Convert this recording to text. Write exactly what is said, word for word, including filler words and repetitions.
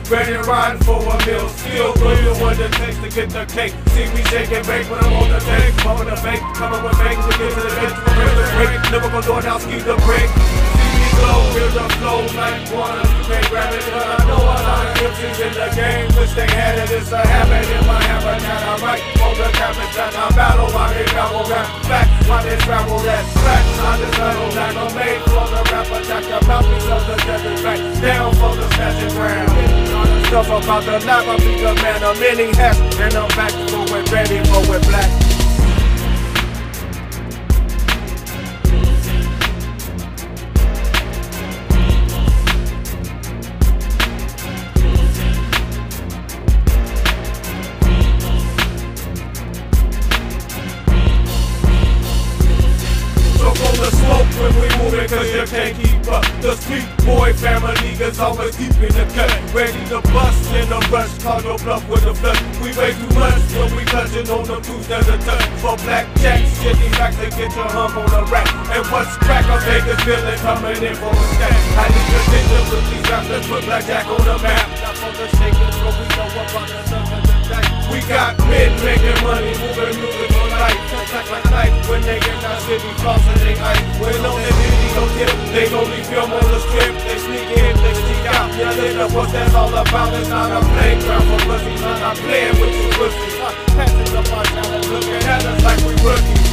ready riding for a meal. Still real what it takes to get the cake. See me shake and bake when I'm on the take. Bumping the fake, coming with fake to get to the bitch. Break the break, never gon' do it now, ski the break. See me glow, feel the flow like water. You can't grab it, but I know a lot of M Cs in the game. Wish they had it, it's a habit in my habitat. I write on the campus that I battle while they travel rap back. While they travel that track, I just battle like I'm made for the rap attack. The mouthpiece of the desert back down for the snatching ground. Stuff about the life, I be the man of many hats. And I'm back for it, ready for it black. The smoke when we moving cause you can't keep up. The street boy family is always deep in the cut. Ready to bust in a rush, call your bluff with a flush. We way too much when we touching on the blues, there's a touch. For black jacks, get these racks to get your hump on the rack. And what's crack, a Vegas villain coming in for a stack. I need to take them with these raps, let's put blackjack on the map. Not for the shaking, so we know what about the sun of the day. We got men making money, moving music all night. Touch like life when they in our city, crossing they ice. When on the video tip, they only film on the strip. They sneak in, they sneak out. Yeah, they know what that's all about. It's not a playground for pussies. I'm not playing with you pussies. Passing up our talent, looking at us like we rookies.